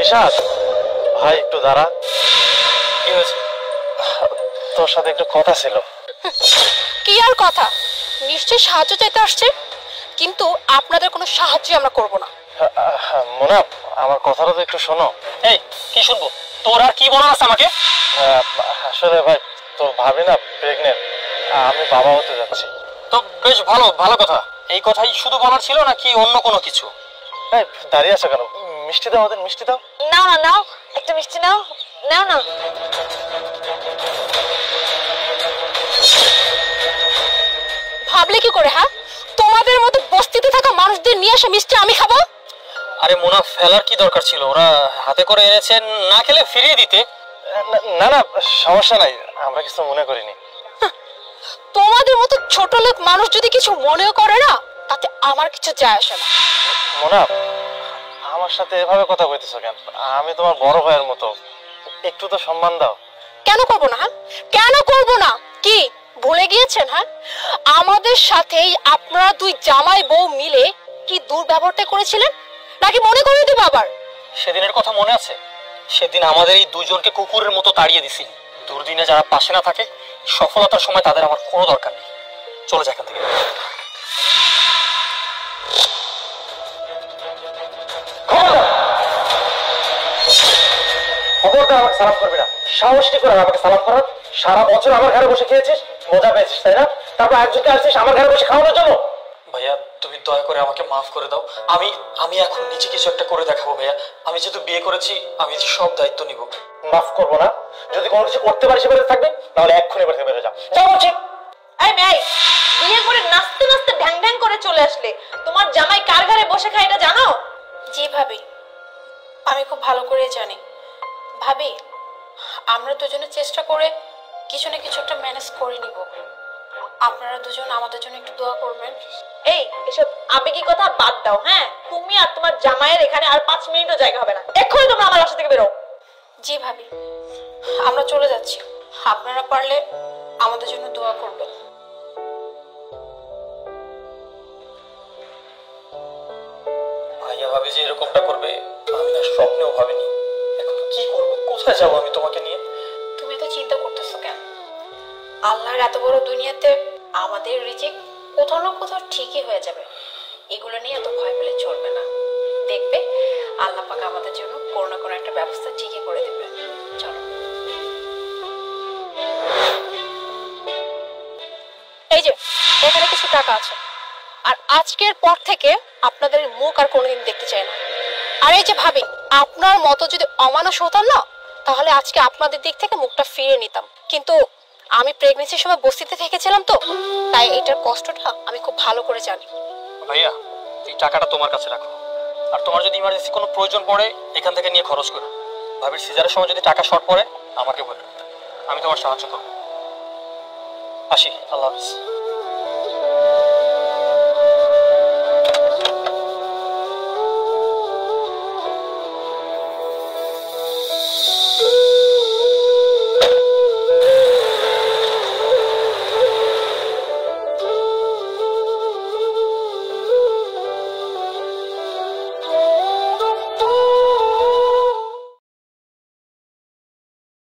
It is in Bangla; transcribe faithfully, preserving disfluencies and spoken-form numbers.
ইশাদ ভাই একটু দাঁড়া। কি হয়েছে? তোর সাথে একটু কথা ছিল। কি আর কথা? নিশ্চয় সাহায্য চাইতে আসছে, কিন্তু আপনাদের কোনো সাহায্য আমরা করব না। মুনাফ, আমার কথাটা তো একটু শোনো। এই কি শুনবো? তোর আর কি বলার আছে আমাকে? আসলে ভাই তোর ভাবি না প্রেগনেন্ট, আমি বাবা হতে যাচ্ছি। তো বেশ ভালো ভালো কথা। এই কথাই শুধু বলার ছিল নাকি অন্য কোনো কিছু? এই দাঁড়িয়ে আছো কেন? মিষ্টি দাও, ওদের মিষ্টি দাও। নাও না নাও, একটা মিষ্টি নাও, নাও না। ভাবলে কি করে? হ্যাঁ, তোমাদের মতো বস্তিতে থাকা মানুষদের নিয়ে আসা মিষ্টি আমি খাবো? আরে মোনা, ফেলার কি দরকার ছিল? ওরা হাতে করে এনেছেন, না খেলে ফিরিয়ে দিতে। না না সমস্যা নাই, আমরা কিছু মনে করিনি। তোমাদের মতো ছোট লোক মানুষ যদি কিছু মনেও করে না, তাতে আমার কিছু যায় আসে না। মুনাফ, আমার সাথে এভাবে কথা কইতেছো কেন? আমি তোমার বড় ভাইয়ের মতো, একটু তো সম্মান দাও। কেন করবো না? হ্যাঁ, কেন করবো না? কি ভুলে গিয়েছেন? হ্যাঁ, আমাদের সাথেই আপনারা দুই জামাই বউ মিলে কি দুর্ব্যবহারটা করেছিলেন, নাকি মনে করে দেব আবার? সেদিনের কথা মনে আছে? সেদিন আমাদের এই দুজনকে কুকুরের মতো তাড়িয়ে দিছিলি। দুর্দিনে যারা পাশে না থাকে, সফলতার সময় তাদের আমার কোনো দরকার নেই। চলে যায় এখান থেকে। খবরদার আমাকে সালাম করবি না। সাহস কি করে আমাকে সালাম করার? সারা বছর আমার ঘরে বসে খেয়েছিস, মজা পেয়েছিস তাই না? তারপর একজনকে আসছিস আমার ঘরে বসে খাওয়ানোর জন্য। ভাইয়া তুমি দয়া করে আমাকে মাফ করে দাও। আমি আমি এখন নিজে কিছু একটা করে দেখাবো ভাইয়া। আমি যেহেতু বিয়ে করেছি, আমি সব দায়িত্ব নিব। মাফ করবো না। যদি কোনো কিছু করতে পারিস বেরোতে থাকবে, তাহলে এক্ষুনি বেরোতে বেরো যাও। যাও বলছি। এই মেয়ে, বিয়ে করে নাচতে নাচতে ঢ্যাং ঢ্যাং করে চলে আসলে। তোমার জামাই কার ঘরে বসে খায় এটা জানো? জি ভাবি, আমি খুব ভালো করে জানি। ভাবি, আমরা দুজনে চেষ্টা করে কিছু না কিছু একটা ম্যানেজ করে নিব। আপনারা দুজন আমাদের জন্য একটু দোয়া করবেন। এই এসব আবেগী কথা বাদ দাও। হ্যাঁ, তুমি আর তোমার জামাইয়ের এখানে আর পাঁচ মিনিটও জায়গা হবে না। এক্ষুনি তোমরা আমার বাসা থেকে বেরো। জি ভাবি, আমরা চলে যাচ্ছি। আপনারা পারলে আমাদের জন্য দোয়া করবেন। ভাইয়া ভাবি যে এরকমটা করবে আমি না স্বপ্নেও ভাবিনি। এখন কি করব? কোথায় যাবো আমি তোমাকে নিয়ে? তুমি তো চিন্তা করতেছো কেন? আল্লাহর এত বড় দুনিয়াতে আমাদের রিজিক কোথাও না কোথাও ঠিকই হয়ে যাবে। এগুলো নিয়ে এত ভয় পেলে চলবে না। দেখবে আল্লাহ পাক আমাদের জন্য কোনো না কোনো একটা ব্যবস্থা ঠিকই করে দেবে। চলো। এই যে এখানে কিছু টাকা আছে, আর আজকের পর থেকে আপনাদের মুখ আর কোনোদিন দেখতে চাই না। আর এই যে ভাবি, আপনার মতো যদি অমানুষ হতাম না, তাহলে আজকে আপনাদের দিক থেকে মুখটা ফিরিয়ে নিতাম। কিন্তু আমি প্রেগনেন্সির সময় বস্তিতে থেকেছিলাম তো, তাই এটার কষ্টটা আমি খুব ভালো করে জানি। ভাইয়া এই টাকাটা তোমার কাছে রাখো, আর তোমার যদি ইমার্জেন্সি কোনো প্রয়োজন পড়ে এখান থেকে নিয়ে খরচ করো। ভাবির সিজারের সময় যদি টাকা শর্ট পড়ে আমাকে বলো, আমি তোমার সাহায্য করবো। আসি, আল্লাহ হাফিজ।